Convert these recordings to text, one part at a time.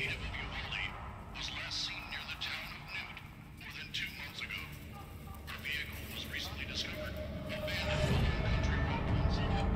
native of Uvalde, was last seen near the town of Newt more than 2 months ago. Her vehicle was recently discovered abandoned along Country Road 17.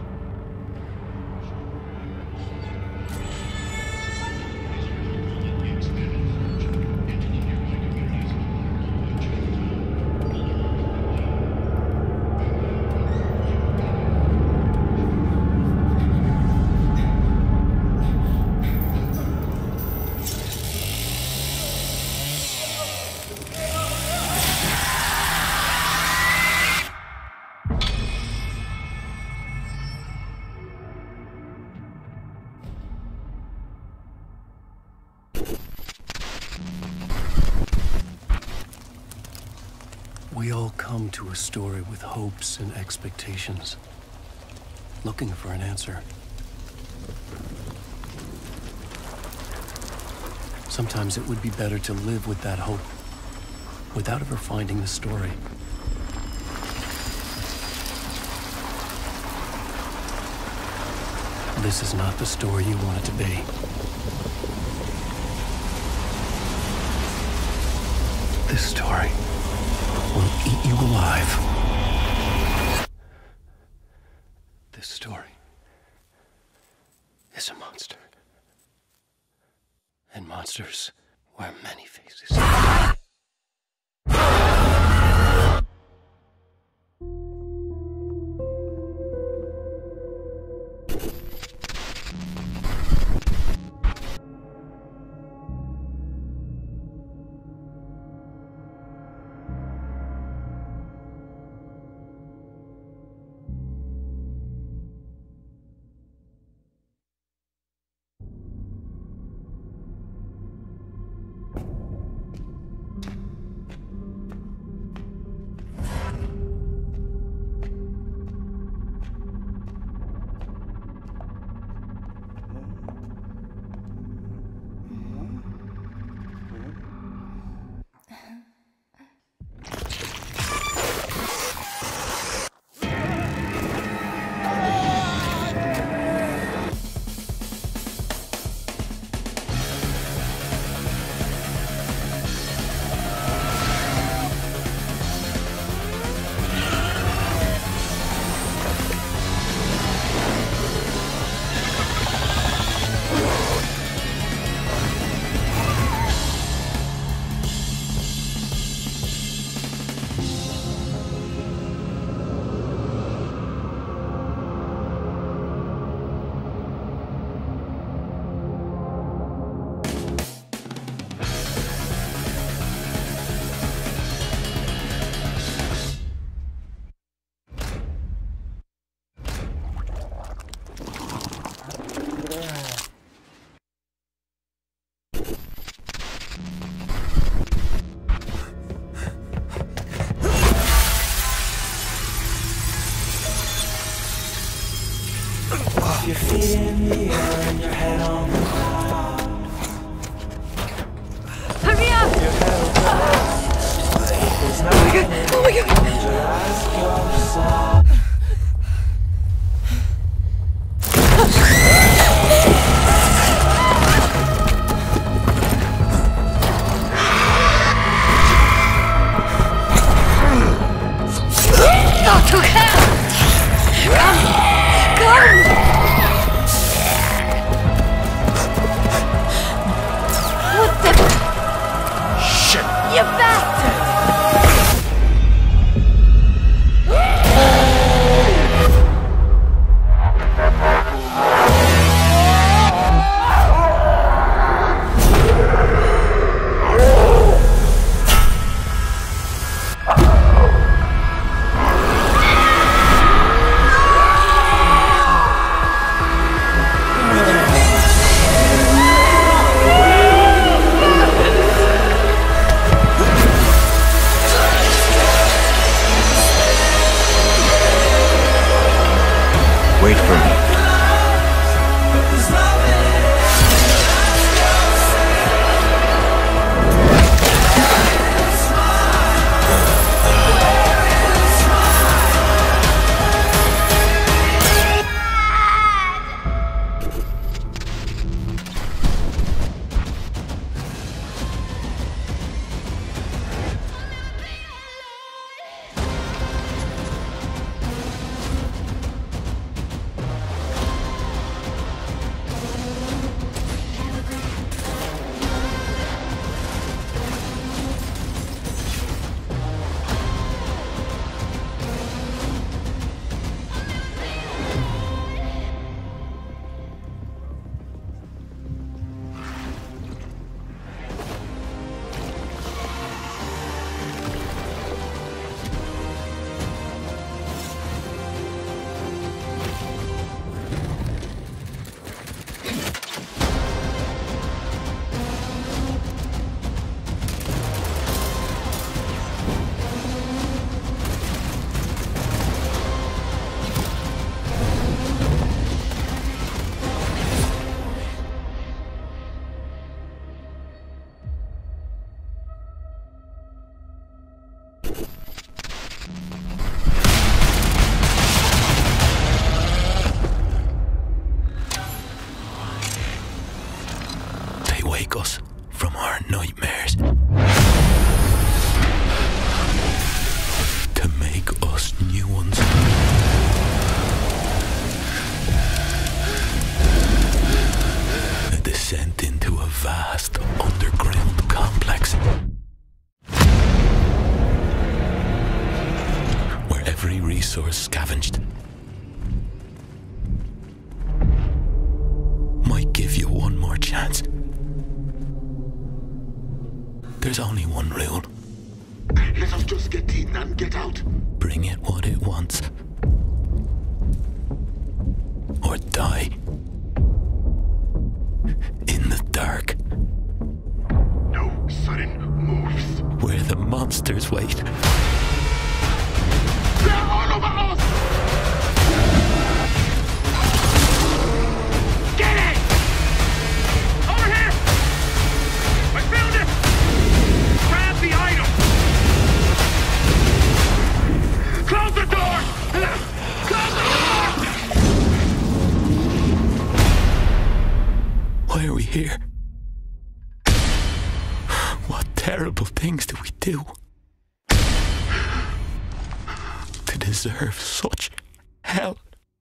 We all come to a story with hopes and expectations, looking for an answer. Sometimes it would be better to live with that hope, without ever finding the story. This is not the story you want it to be. This story will eat you alive. This story is a monster. And monsters wear many faces. They wake us from our nightmares to make us new ones. A descent into a vast underground complex where every resource scavenged might give you one more chance. There's only one rule. Let us just get in and get out. Bring it what it wants. Or die. In the dark. No sudden moves. Where the monsters wait. They're all over us! Get it! Over here! I found it! Grab the item! Close the door! Close the door! Why are we here? What terrible things do we do to deserve such hell?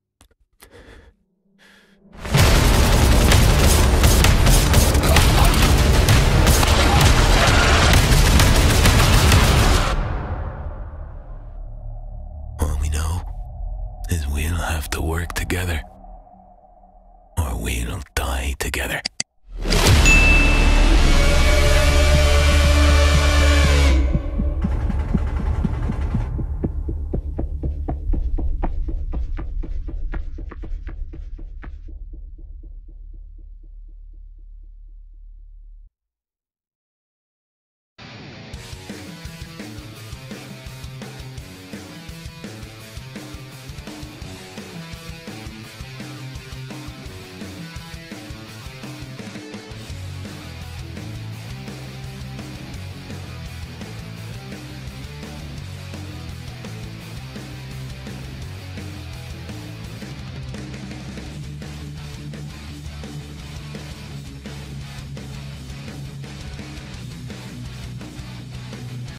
All we know is we'll have to work together, or we'll die together.